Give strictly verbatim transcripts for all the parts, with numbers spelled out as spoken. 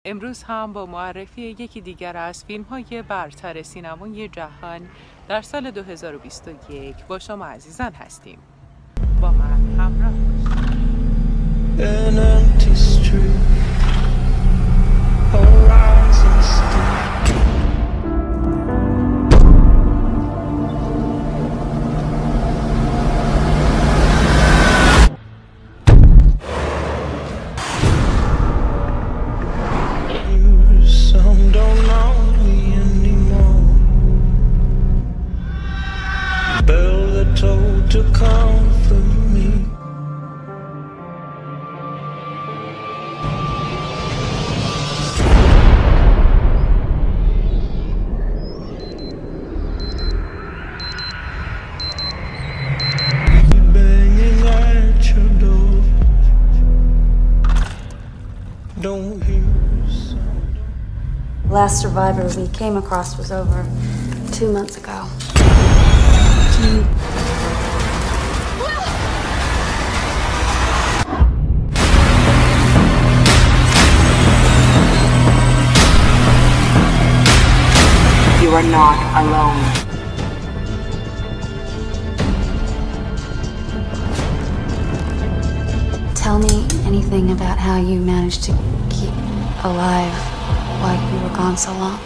امروز هم با معرفی یکی دیگر از فیلم‌های برتر سینمای جهان در سال دو هزار و بیست و یک با شما عزیزان هستیم. با من همراه The last survivor we came across was over two months ago. You are not alone. Tell me anything about how you managed to keep alive while you were gone so long.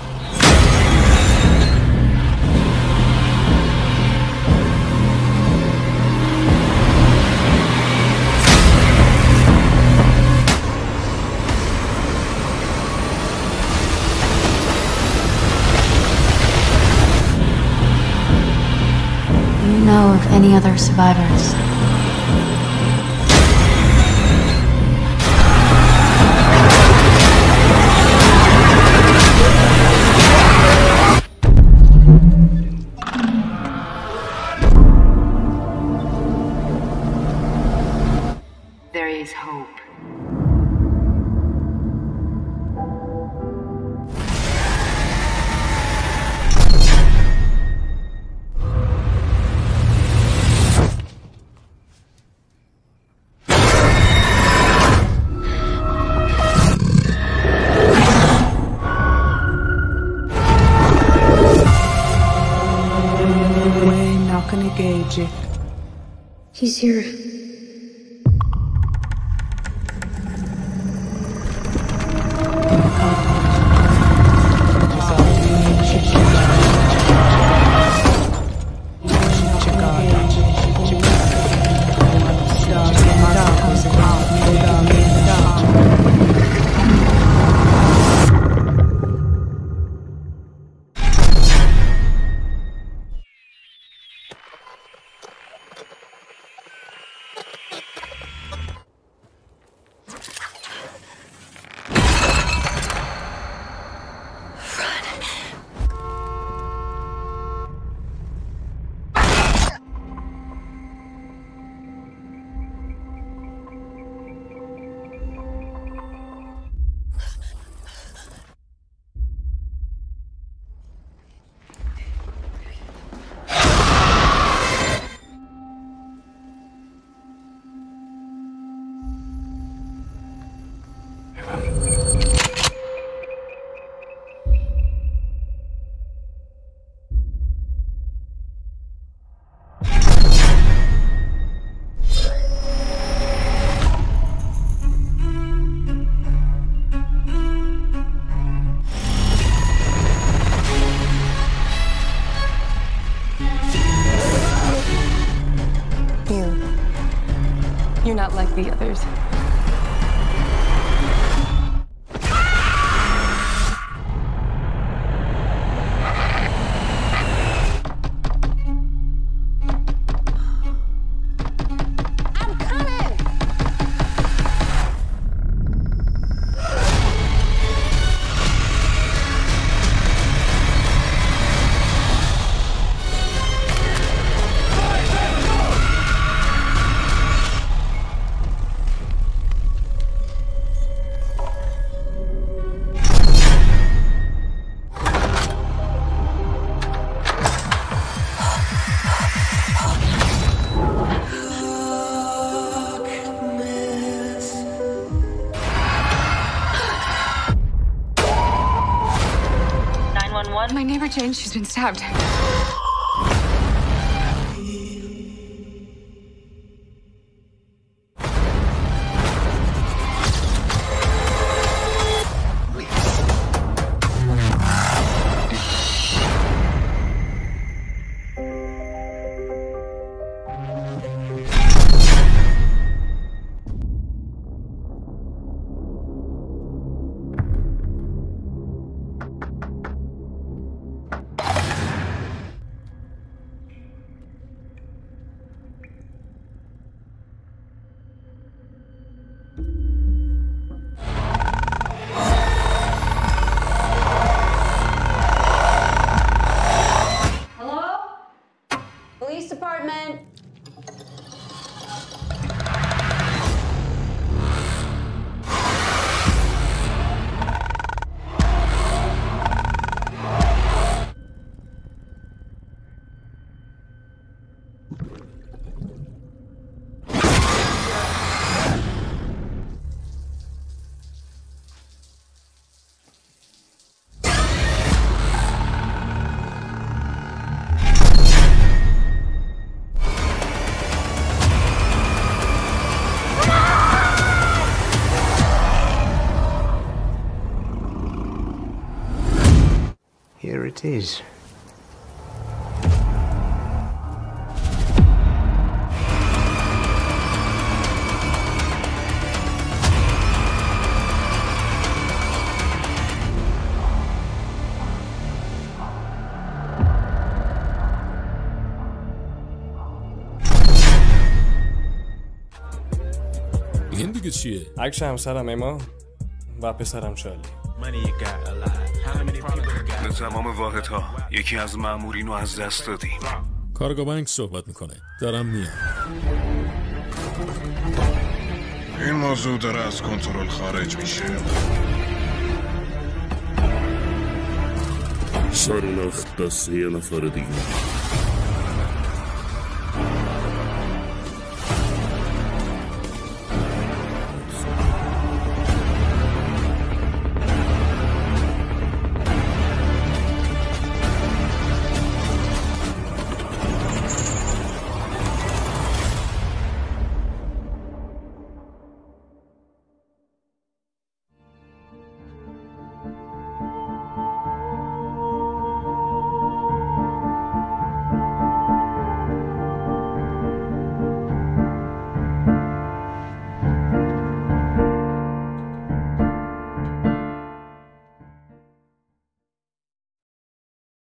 Do you know of any other survivors? There is hope. We're not gonna gauge it. He's here. You're not like the others. I'm coming! My neighbor Jane, she's been stabbed. Police department. Here it is. این دیگه چیه؟ عکس همسرم اما و پسرم شالی. به تمام واحدها یکی از مامورین رو از دست دادیم. کارگاه بانک صحبت میکنه. دارم میام. این موضوع داره از کنترل خارج میشه. سرنخ دست یه نفر دیگه.